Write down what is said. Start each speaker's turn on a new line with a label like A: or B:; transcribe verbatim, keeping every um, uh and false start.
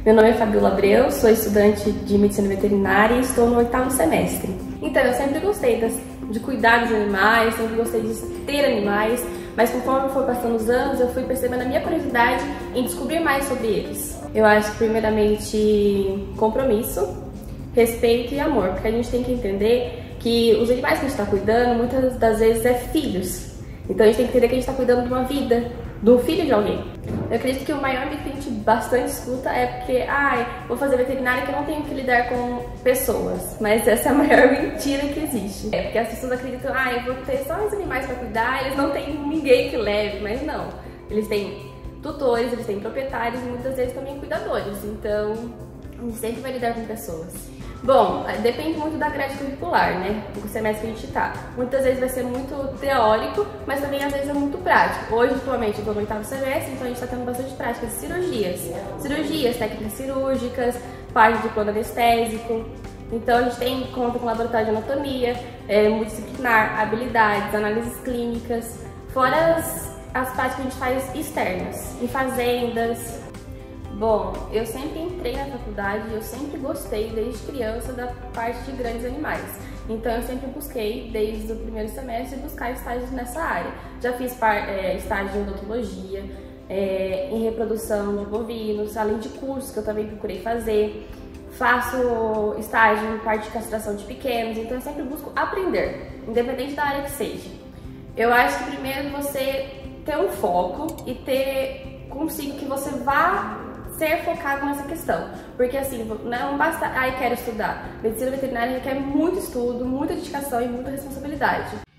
A: Meu nome é Fabiola Abreu, sou estudante de Medicina Veterinária e estou no oitavo semestre. Então, eu sempre gostei das, de cuidar dos animais, sempre gostei de ter animais, mas conforme foi passando os anos, eu fui percebendo a minha curiosidade em descobrir mais sobre eles. Eu acho que, primeiramente, compromisso, respeito e amor, porque a gente tem que entender que os animais que a gente está cuidando, muitas das vezes, é filhos. Então, a gente tem que entender que a gente está cuidando de uma vida, de um filho de alguém. Eu acredito que o maior mito que a gente bastante escuta é porque, ai, vou fazer veterinária que eu não tenho que lidar com pessoas. Mas essa é a maior mentira que existe. É porque as pessoas acreditam, ai, eu vou ter só os animais para cuidar, eles não têm ninguém que leve, mas não. Eles têm tutores, eles têm proprietários e muitas vezes também cuidadores. Então, a gente sempre vai lidar com pessoas. Bom, depende muito da grade curricular, né? Do semestre que a gente tá. Muitas vezes vai ser muito teórico, mas também às vezes é muito prático. Hoje, atualmente, eu tô no oitavo semestre, então a gente tá tendo bastante prática de cirurgias. Cirurgias, técnicas cirúrgicas, parte de plano anestésico. Então a gente tem conta com laboratório de anatomia, é, multidisciplinar, habilidades, análises clínicas, fora as, as práticas que a gente faz externas, em fazendas. Bom, eu sempre entrei na faculdade e eu sempre gostei, desde criança, da parte de grandes animais. Então eu sempre busquei, desde o primeiro semestre, buscar estágios nessa área. Já fiz é, estágio em odontologia, é, em reprodução de bovinos, além de cursos que eu também procurei fazer. Faço estágio em parte de castração de pequenos, então eu sempre busco aprender, independente da área que seja. Eu acho que primeiro você ter um foco e ter consigo que você vá ser focado nessa questão, porque assim, não basta, ai, quero estudar. Medicina veterinária requer muito estudo, muita dedicação e muita responsabilidade.